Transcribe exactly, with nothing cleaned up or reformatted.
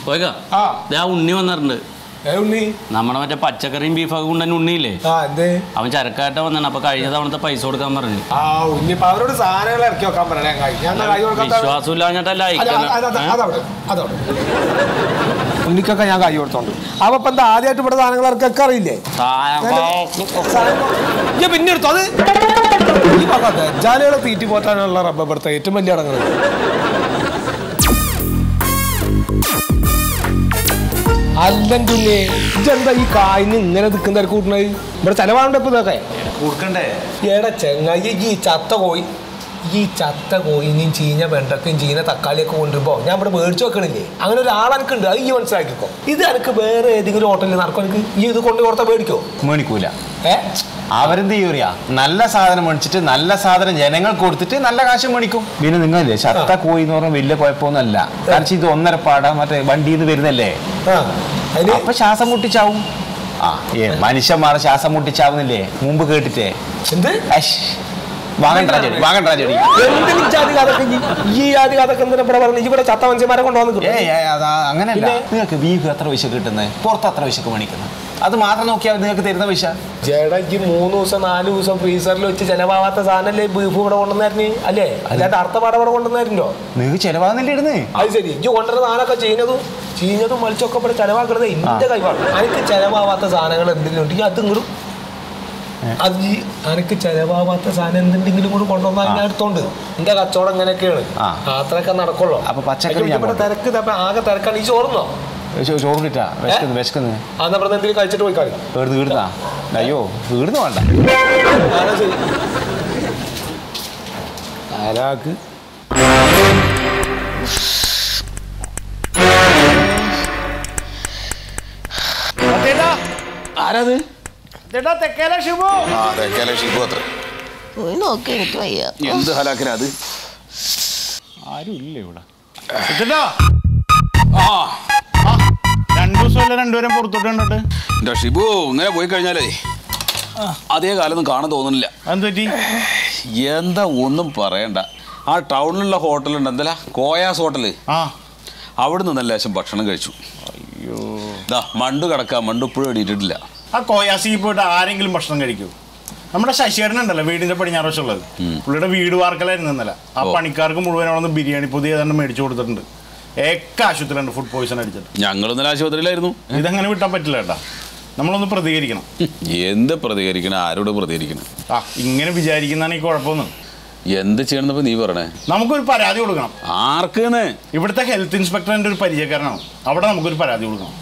ഉണ്ണി വന്നിട്ടുണ്ട്. നമ്മുടെ മറ്റേ പച്ചക്കറിയും ബീഫൊക്കെ കൊണ്ടുതന്നെ ഉണ്ണിയില്ലേ, അവൻ ചരക്കായിട്ട് വന്നാണ്. അപ്പൊ കഴിഞ്ഞ തവണത്തെ പൈസ കൊടുക്കാൻ പറഞ്ഞു. വിശ്വാസമില്ലാഞ്ഞിട്ടല്ല ഉണ്ണിക്കൊക്കെ ഞാൻ കൈ കൊടുത്തോണ്ട്. അപ്പൊ എന്താ ആദ്യമായിട്ട് ഇവിടെ സാധനങ്ങൾ ഇറക്കൊക്കെ അറിയില്ലേ? പിന്നെ എടുത്തോ അത്. ജാലികളെ തീറ്റി പോറ്റാനുള്ള റബ്ബർ ഇവിടുത്തെ ഏറ്റവും വലിയ അടങ്ങുന്നത്. അല്ലെങ്കിൽ ഇതെന്താ ഈ കായിന് ഇങ്ങനെ നിൽക്കുന്ന കൂട്ടണത്? ഇവിടെ ചെലവാണ്ട് ഇപ്പൊ ഇതൊക്കെ ഏടാ ചെങ്ങായി. ഈ ചത്ത കോഴി ഈ ചത്ത കോഴിനെയും ചീഞ്ഞ വെണ്ടക്കയും ചീഞ്ഞ തക്കാളിയൊക്കെ കൊണ്ടുവരുമ്പോ ഞാൻ ഇവിടെ മേടിച്ചു വെക്കണില്ലേ? അങ്ങനെ ഒരാളെനക്കുണ്ട്, അത് ഈ മനസ്സിലാക്കിക്കോ. ഇത് എനിക്ക് വേറെ ഏതെങ്കിലും ഹോട്ടലിൽ നടക്കും. എനിക്ക് ഈ ഇത് കൊണ്ടു കൊടുത്താൽ മേടിക്കോ? മേടിക്കൂല. ഏ അവരെന്ത് ചെയ്യൂറിയാ? നല്ല സാധനം മേടിച്ചിട്ട് നല്ല സാധനം ജനങ്ങൾ കൊടുത്തിട്ട് നല്ല കാശ് മേടിക്കും. പിന്നെ നിങ്ങളില്ലേ ചത്ത കോഴി എന്ന് പറഞ്ഞാൽ വലിയ കുഴപ്പമൊന്നുമല്ല. കാരണം ഇത് ഒന്നര പാട മറ്റേ വണ്ടിയിൽ നിന്ന് വരുന്നല്ലേ, അപ്പൊ ശ്വാസം മുട്ടിച്ചാവും. ആ ഏ മനുഷ്യന്മാരെ ശ്വാസം മുട്ടിച്ചാവുന്നില്ലേ മുമ്പ് കേട്ടിട്ടേ? എന്ത് വാങ്ങൻ ട്രാജഡി വാങ്ങൻ ട്രാജഡി അങ്ങനെയല്ല. നിങ്ങൾക്ക് ബീഫ് എത്ര പൈസ കിട്ടുന്നത്? പുറത്ത് എത്ര പൈസക്ക് മേടിക്കുന്നത്? അത് മാത്രം നോക്കിയാൽ നിങ്ങൾക്ക് തരുന്ന പൈസ. ചേട്ടാ മൂന്ന് ദിവസം നാല് ദിവസം ഫ്രീസറിൽ വെച്ച് ചെലവാകാത്ത സാധനല്ലേ ബീഫ് ഇവിടെ കൊണ്ടുവന്നായിരുന്നു അല്ലേ? അല്ലാണ്ട് അർത്ഥപാട ഇവിടെ കൊണ്ടുവന്നായിരുന്നോ? നിങ്ങൾക്ക് ചെലവാകുന്നില്ല ഇടുന്നേ. അത് ശരി. ഇജ്ജ് കൊണ്ടുവരുന്ന സാധനമൊക്കെ ചെയ്യുന്നതും ചീഞ്ഞതും മത്സ്യമൊക്കെ ഇവിടെ ചെലവാക്കുന്നത് എന്റെ കൈവാണ്. എനിക്ക് ചെലവാകാത്ത സാധനങ്ങൾ എന്തെങ്കിലും ഉണ്ടെങ്കിൽ അത് ഇങ്ങോട്ടും അത് എനിക്ക് ചെലവാകാത്ത സാധനം എന്തുണ്ടെങ്കിലും കൂടെ കൊണ്ടുവന്നാൽ ഞാൻ എടുത്തോണ്ട് എന്റെ കച്ചവടം ഇങ്ങനെയൊക്കെയാണ്. അത്രയൊക്കെ നടക്കുള്ളൂ. അപ്പൊ പച്ചക്കറി തിരക്ക് ആകെ തിരക്കാണ്. ഈ ചോറുന്നോ? ചോറിട്ടാ വിശക്കുന്നു വിശക്കുന്നു. അന്ന് പറഞ്ഞ എന്തെങ്കിലും കഴിച്ചിട്ട് പോയി കളി വീടുന്ന് വീടുന്നാ. അയ്യോ വീടുന്ന് വേണ്ട. ആരാക്ക് ആരത്? എന്ത് ഹലാക്കിനാ അത്? ആരും ഇല്ല ഇവിടെ. രണ്ടു ദിവസമല്ല രണ്ടുപേരും പുറത്തോട്ട് കണ്ടിട്ട്. എന്റെ ഷിബു ഇങ്ങനെ പോയി കഴിഞ്ഞാലേ അതേ കാലൊന്നും കാണാൻ തോന്നുന്നില്ല. എന്തുപറ്റി? എന്താ ഒന്നും പറയണ്ട. ആ ടൗണിലുള്ള ഹോട്ടലുണ്ട്, എന്തല്ല കോയാസ് ഹോട്ടല്. ആ അവിടെ നിന്ന് ലേശം ഭക്ഷണം കഴിച്ചു. അയ്യോ ഇതാ മണ്ടു കിടക്കാം. മണ്ടു ഇപ്പോഴും എണീറ്റിട്ടില്ല. ആ കോയാസി പോയിട്ട് ആരെങ്കിലും ഭക്ഷണം കഴിക്കൂ? നമ്മുടെ ശശികരനുണ്ടല്ലോ വീടിന്റെ പടിഞ്ഞാറ് വശമുള്ളത്, പുള്ളിയുടെ വീട് വാർക്കലായിരുന്നു ഇന്നലെ. ആ പണിക്കാർക്ക് മുഴുവൻ അവിടെ നിന്ന് ബിരിയാണി പുതിയ ഏതാണ്ട് മേടിച്ചു കൊടുത്തിട്ടുണ്ട്. ഏക്ക ആശുപത്രിയുണ്ട് ഫുഡ് പോയിസൺ അടിച്ചിട്ട്. ഞങ്ങൾ ഇന്നലെ ആശുപത്രിയിലായിരുന്നു. ഇതങ്ങനെ വിട്ടാൻ പറ്റില്ല കേട്ടാ. നമ്മളൊന്ന് പ്രതികരിക്കണം. എന്ത് പ്രതികരിക്കണം? ആരോട് പ്രതികരിക്കണം? ആ ഇങ്ങനെ വിചാരിക്കുന്നതാണ് ഈ കുഴപ്പമൊന്നും. എന്ത് ചെയ്യണമെന്നപ്പോ നീ പറഞ്ഞേ? നമുക്കൊരു പരാതി കൊടുക്കണം. ആർക്കാണ്? ഇവിടുത്തെ ഹെൽത്ത് ഇൻസ്പെക്ടറിന്റെ ഒരു പരിചയക്കാരനാണ്. അവിടെ നമുക്കൊരു പരാതി കൊടുക്കണം.